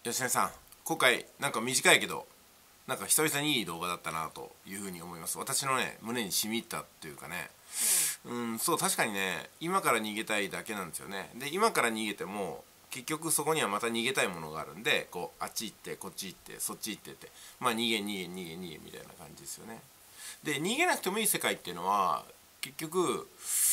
吉根さん、今回なんか短いけどなんか久々にいい動画だったなというふうに思います。私のね胸に染み入ったっていうかね、そう確かにね、今から逃げたいだけなんですよね。で今から逃げても結局そこにはまた逃げたいものがあるんで、こうあっち行ってこっち行ってそっち行ってって、まあ逃げ逃げ逃げ逃げみたいな感じですよね。で逃げなくてもいい世界っていうのは結局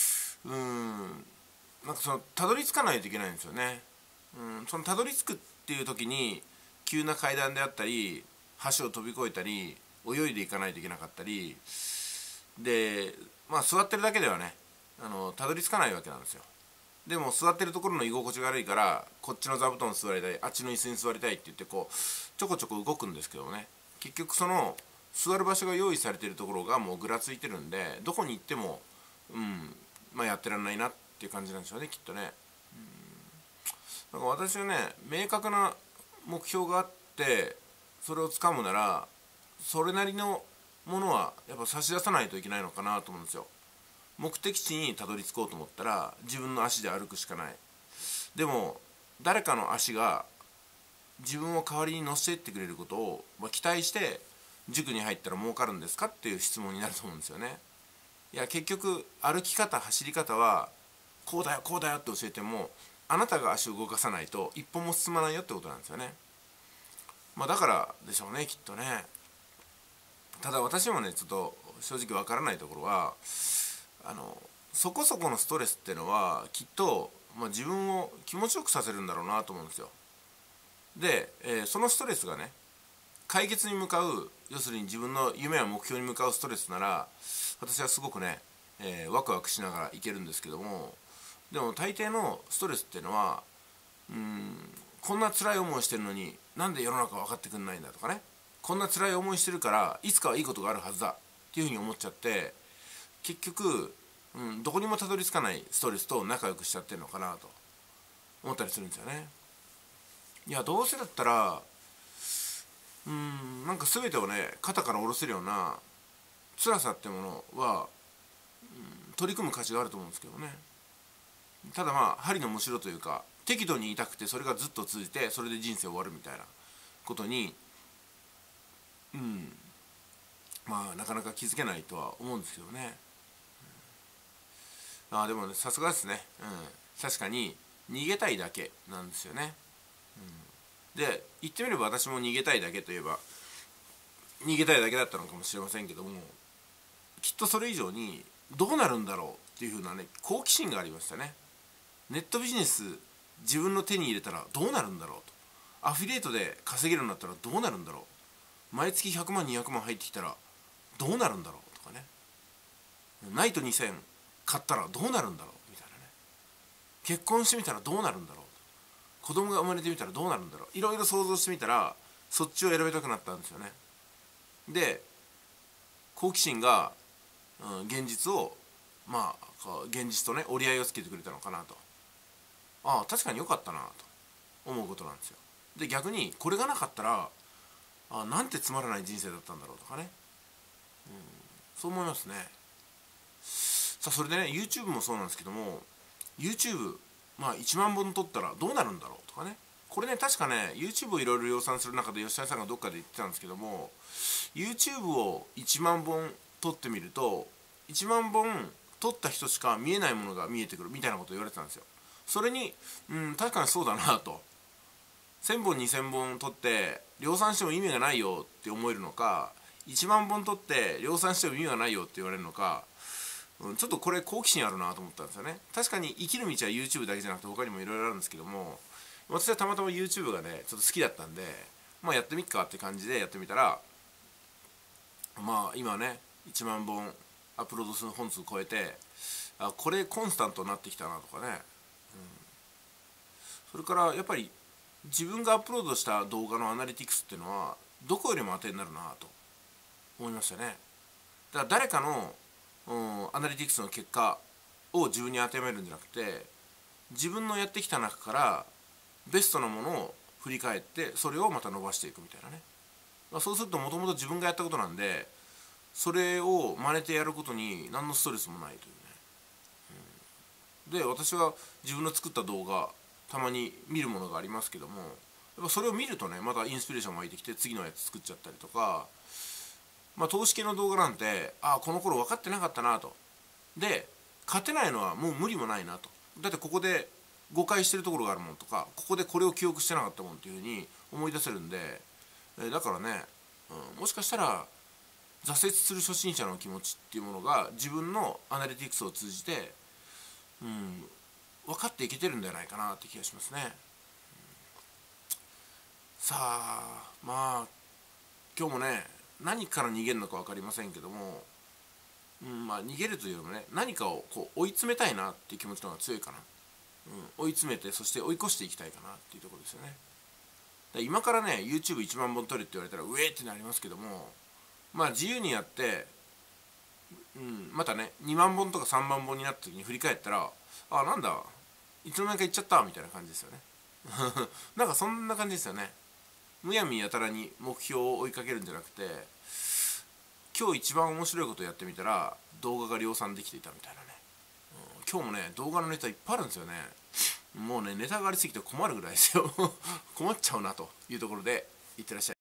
なんかそのたどり着かないといけないんですよね。そのたどり着くっていう時に急な階段であったり橋を飛び越えたり泳いでいかないといけなかったりで、まあ座ってるだけではねたどり着かないわけなんですよ。でも座ってるところの居心地が悪いからこっちの座布団座りたい、あっちの椅子に座りたいって言ってこうちょこちょこ動くんですけどもね、結局その座る場所が用意されているところがもうぐらついてるんで、どこに行ってもまあやってらんないなっていう感じなんでしょうね、きっとね。なんか私はね、明確な目標があってそれをつかむならそれなりのものはやっぱ差し出さないといけないのかなと思うんですよ。目的地にたどり着こうと思ったら自分の足で歩くしかない。でも誰かの足が自分を代わりに乗せていってくれることを、期待して塾に入ったら儲かるんですかっていう質問になると思うんですよね。いや結局歩き方走り方はこうだよこうだよって教えてもあなたが足を動かさないと一歩も進まないよってことなんですよね。だからでしょうね、きっとね。ただ私もねちょっと正直わからないところはそこそこのストレスっていうのはきっと、自分を気持ちよくさせるんだろうなと思うんですよ。で、そのストレスがね解決に向かう、要するに自分の夢や目標に向かうストレスなら私はすごくね、ワクワクしながらいけるんですけども、でも大抵のストレスっていうのはこんな辛い思いしてるのになんで世の中分かってくんないんだとかね、こんな辛い思いしてるからいつかはいいことがあるはずだっていうふうに思っちゃって結局、どこにもたどり着かないストレスと仲良くしちゃってるのかなと思ったりするんですよね。いやどうせだったらなんか全てをね肩から下ろせるような辛さってものは、取り組む価値があると思うんですけどね。ただ針のむしろというか適度に痛くてそれがずっと続いてそれで人生終わるみたいなことになかなか気づけないとは思うんですけどね。でもねさすがですね、確かに逃げたいだけなんですよね。で言ってみれば私も逃げたいだけといえば逃げたいだけだったのかもしれませんけども、きっとそれ以上にどうなるんだろうっていうふうなね好奇心がありましたね。ネットビジネス自分の手に入れたらどうなるんだろうと、アフィリエイトで稼げるようになったらどうなるんだろう、毎月100万200万入ってきたらどうなるんだろうとかね、ナイト2000買ったらどうなるんだろうみたいなね、結婚してみたらどうなるんだろう、子供が生まれてみたらどうなるんだろう、いろいろ想像してみたらそっちを選びたくなったんですよね。で好奇心が、現実を現実とね折り合いをつけてくれたのかなと、確かに良かったなと思うことなんですよ。で逆にこれがなかったらなんてつまらない人生だったんだろうとかね、そう思いますね。さあそれでね YouTube もそうなんですけども YouTube、1万本撮ったらどうなるんだろうとかね、これね確かね YouTube をいろいろ量産する中で吉田さんがどっかで言ってたんですけども YouTube を1万本撮ってみると1万本撮った人しか見えないものが見えてくるみたいなことを言われてたんですよ。それに確かにそうだなと、1000本2000本撮って量産しても意味がないよって思えるのか、1万本撮って量産しても意味がないよって言われるのか、ちょっとこれ好奇心あるなと思ったんですよね。確かに生きる道は YouTube だけじゃなくて他にもいろいろあるんですけども、私はたまたま YouTube がねちょっと好きだったんでやってみっかって感じでやってみたら今ね1万本アップロードする本数超えてこれコンスタントになってきたなとかね、それからやっぱり自分がアップロードした動画のアナリティクスっていうのはどこよりも当てになるなと思いましたね。だから誰かの、アナリティクスの結果を自分に当てはめるんじゃなくて自分のやってきた中からベストなものを振り返ってそれをまた伸ばしていくみたいなね、そうするともともと自分がやったことなんでそれを真似てやることに何のストレスもないというね、で私は自分の作った動画たまに見るものがありますけどもやっぱそれを見るとね、またインスピレーションが湧いてきて次のやつ作っちゃったりとか、投資系の動画なんて、この頃分かってなかったなと。で勝てないのはもう無理もないなと。だってここで誤解してるところがあるもんとか、ここでこれを記憶してなかったもんっていうふうに思い出せるんで、だからね、もしかしたら挫折する初心者の気持ちっていうものが自分のアナリティクスを通じて、分かっていけてるんじゃないかなって気がしますね。さあ今日もね、何から逃げるのか分かりませんけども、逃げるというよりもね、何かをこう追い詰めたいなっていう気持ちの方が強いかな。追い詰めて、そして追い越していきたいかなっていうところですよね。今からね YouTube1 万本撮れって言われたらうえーってなりますけども、自由にやって、またね2万本とか3万本になった時に振り返ったら、なんだいつの間にかいっちゃったみたいな感じですよね。なんかそんな感じですよね。むやみやたらに目標を追いかけるんじゃなくて、今日一番面白いことをやってみたら動画が量産できていたみたいなね。今日もね動画のネタいっぱいあるんですよね。もうねネタがありすぎて困るぐらいですよ。困っちゃうなというところで、いってらっしゃい。